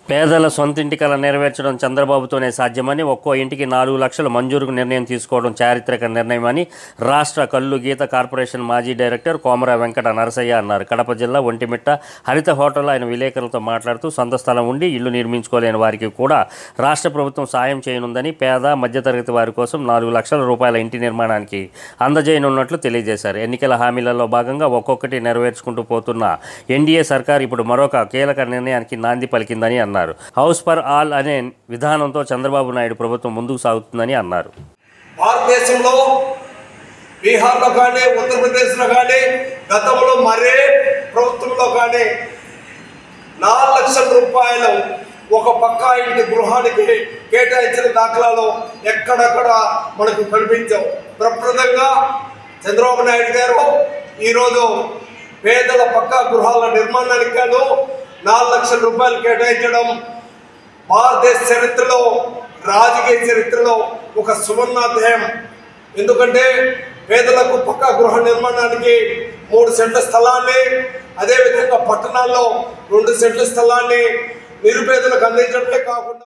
పేదల సొంతింటి కల నెరవేర్చడం చంద్రబాబుతోనే సాధ్యమని, ఒక్కో ఇంటికి 4 లక్షలు మంజూరుకు నిర్ణయం తీసుకోవడం చారిత్రక నిర్ణయమని రాష్ట్ర కల్లు గీత కార్పొరేషన్ మాజీ డైరెక్టర్ కోమర వెంకట నరసయ్య అన్నారు. కడప జిల్లా ఒంటిమిట్ట హరిత హోటల్లో ఆయన విలేకరులతో మాట్లాడుతూ, సొంత స్థలం ఉండి ఇల్లు నిర్మించుకోలేని వారికి కూడా రాష్ట్ర ప్రభుత్వం సాయం చేయనుందని, పేద మధ్యతరగతి వారి కోసం 4 లక్షల రూపాయల ఇంటి నిర్మాణానికి అందజేయనున్నట్లు తెలియజేశారు. ఎన్నికల హామీలలో భాగంగా ఒక్కొక్కటి నెరవేర్చుకుంటూ పోతున్న ఎన్డీఏ సర్కార్ ఇప్పుడు మరొక కీలక నిర్ణయానికి నాంది పలికిందని అన్నారు. హౌస్ ఫర్ ఆల్ అనే విధానంతో చంద్రబాబు నాయుడు ప్రభుత్వం ముందుకు సాగుతుందని అన్నారు. భారతదేశంలో బీహార్లో కానీ, ఉత్తరప్రదేశ్లో కానీ, గతంలో మరే ప్రభుత్వంలో కానీ 4 లక్షల రూపాయలు ఒక పక్కా ఇంటి గృహానికి కేటాయించిన దాఖలాలు ఎక్కడెక్కడ మనకు కనిపించావు. ప్రప్రదంగా చంద్రబాబు నాయుడు గారు ఈరోజు పేదల పక్కా గృహాల నిర్మాణానికి గాను 4 లక్షల రూపాయలు కేటాయించడం భారతదేశ చరిత్రలో, రాజకీయ చరిత్రలో ఒక సువర్ణాధ్యాయం. ఎందుకంటే పేదలకు పక్కా గృహ నిర్మాణానికి 3 సెంట్ల స్థలాన్ని, అదేవిధంగా పట్టణాల్లో 2 సెంట్ల స్థలాన్ని నిరుపేదలకు అందించడమే కాకుండా